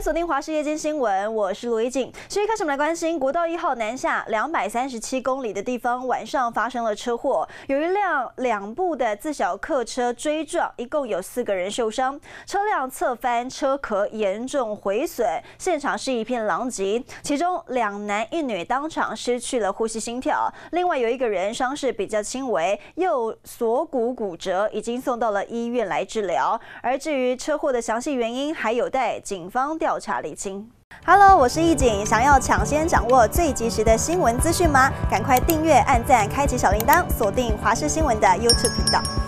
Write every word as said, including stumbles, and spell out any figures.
锁定华视夜间新闻，我是卢一静。继续开始，我们来关心国道一号南下两百三十七公里的地方，晚上发生了车祸，有一辆两部的自小客车追撞，一共有四个人受伤，车辆侧翻，车壳严重毁损，现场是一片狼藉。其中两男一女当场失去了呼吸心跳，另外有一个人伤势比较轻微，右锁骨骨折，已经送到了医院来治疗。而至于车祸的详细原因，还有待警方调查厘清。Hello， 我是易景，想要抢先掌握最及时的新闻资讯吗？赶快订阅、按赞、开启小铃铛，锁定华视新闻的 YouTube 频道。